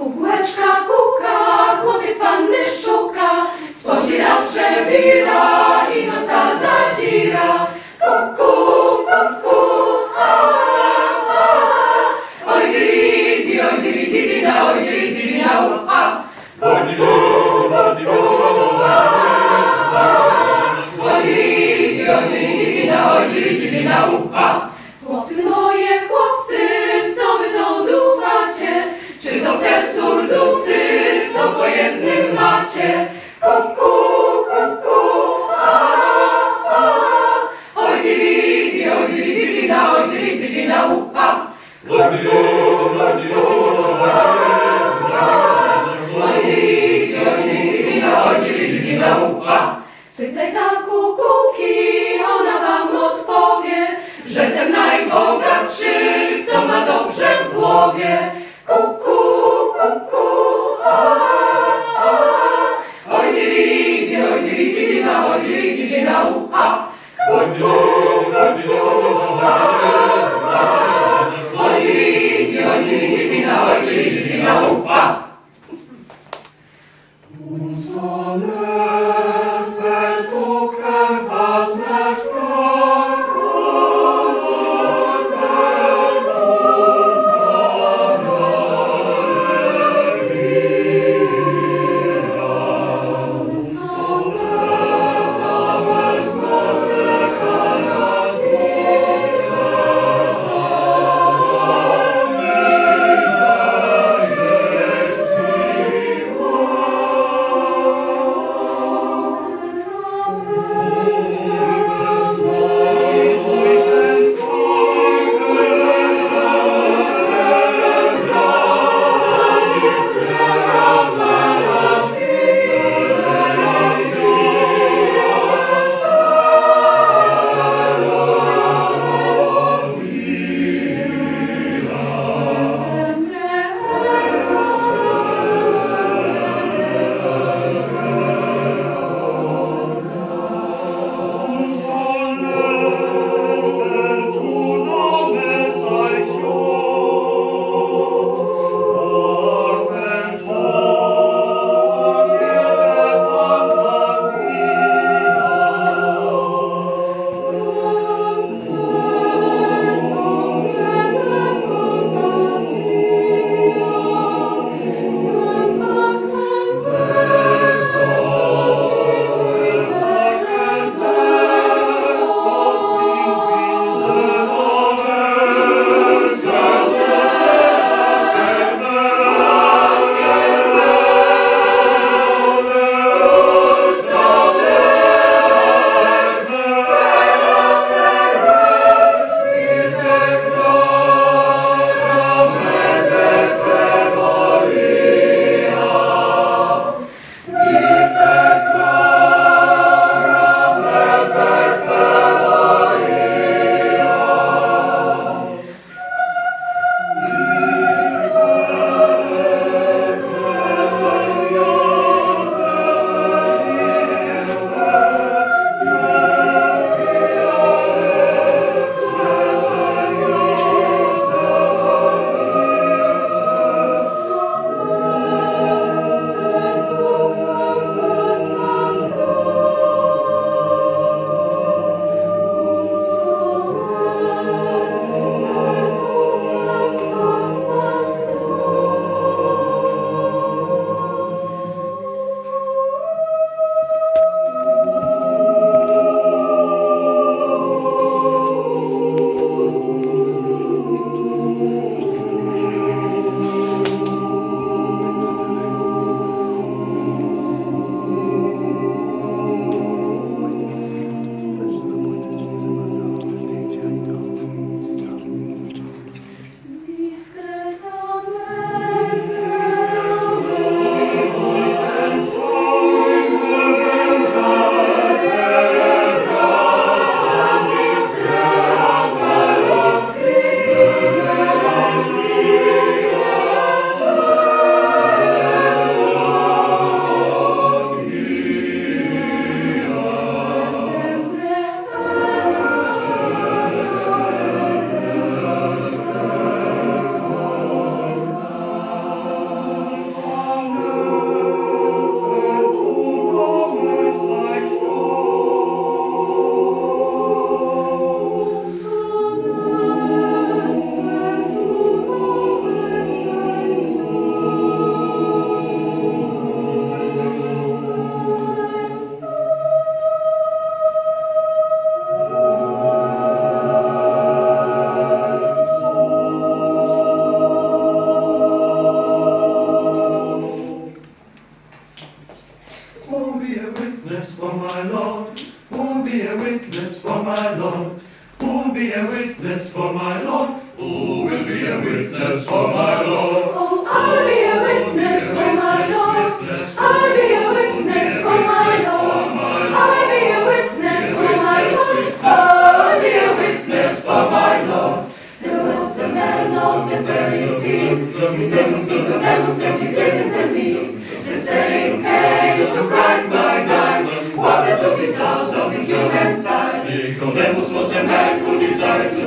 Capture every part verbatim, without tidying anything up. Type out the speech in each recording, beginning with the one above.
Kukułeczka kuka, chłopiec panny szuka, spozira, przebira i nosa zadzira. Kuku, kuku, a, a, oj diri, oj diri, diri, na, oj diri, diri, na, a. Kuku, kuku, a, a, oj diri, oj diri, diri, na, oj diri, diri, na, a. Chłopcy moje, chłopcy, w co wy to duwacie? Czy to te surduty, co po jednym macie? Kuku, kuku, a, a, oj diri, oj diri, diri, na, oj diri, diri, na, a. Oj diri, oj diri, diri, na, oj diri, diri, na, a. Pytaj ta kukułki, ona wam odpowie, że ten najbogatszy, co ma dobrze w głowie. Kuku, kuku, a, a, oj diri, oj diri, diri, na, oj diri, diri, na, a. Kuku, kuku, a, a.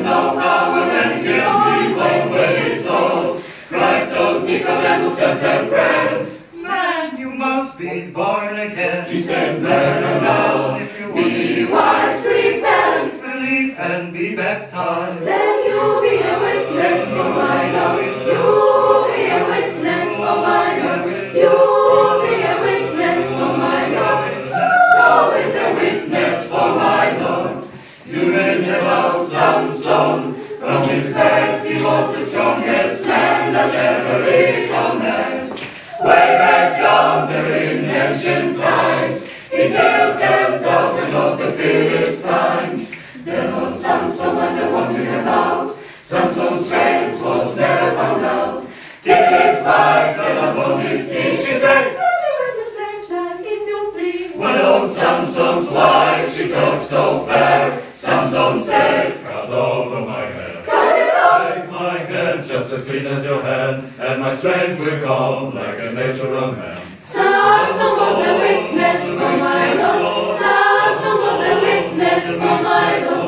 know how a man can be when he is old. Christ told Nicodemus as a friend, man, you must be born again. He said, learn aloud, be wise, repent, believe and be baptized. then you'll be a witness for my Lord. You'll be a witness for my Lord. You'll be a witness for my Lord. So is a witness for my Lord. You read about Samson. From his birth he was the strongest man that ever lived on earth. Way back yonder in ancient times, he killed ten thousand of the Philistines. Then on Samson went a wandering about. Samson's strength was never found out. Till his wife said upon his seat, she said, tell me what's your strange lies, if you please. Well, old Samson's wife, she talked so fair. Samson said, cut off my head. cut it off. Make my head just as clean as your hand, and my strength will come like a natural man. Samson was a witness for my Lord. Samson was a witness for my Lord.